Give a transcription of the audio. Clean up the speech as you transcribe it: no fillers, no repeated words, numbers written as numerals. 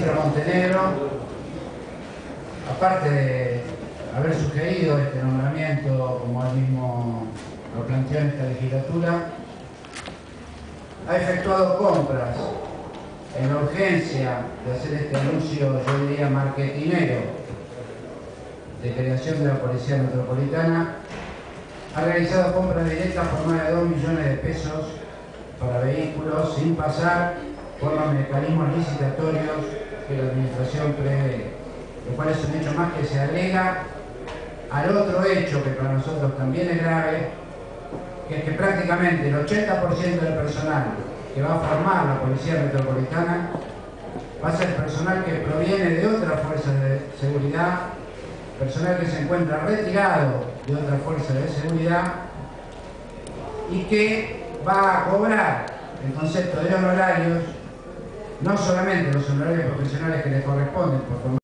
ministra Montenegro, aparte de haber sugerido este nombramiento, como él mismo lo planteó en esta legislatura, ha efectuado compras en la urgencia de hacer este anuncio, yo diría marketinero, de creación de la Policía Metropolitana. Ha realizado compras directas por más de 2 millones de pesos para vehículos sin pasar por los mecanismos licitatorios que la administración prevé, lo cual es un hecho más que se agrega al otro hecho que para nosotros también es grave, que es que prácticamente el 80% del personal que va a formar la Policía Metropolitana va a ser personal que proviene de otras fuerzas de seguridad, personal que se encuentra retirado de otras fuerzas de seguridad y que va a cobrar en concepto de honorarios, no solamente los honorarios profesionales que les corresponden por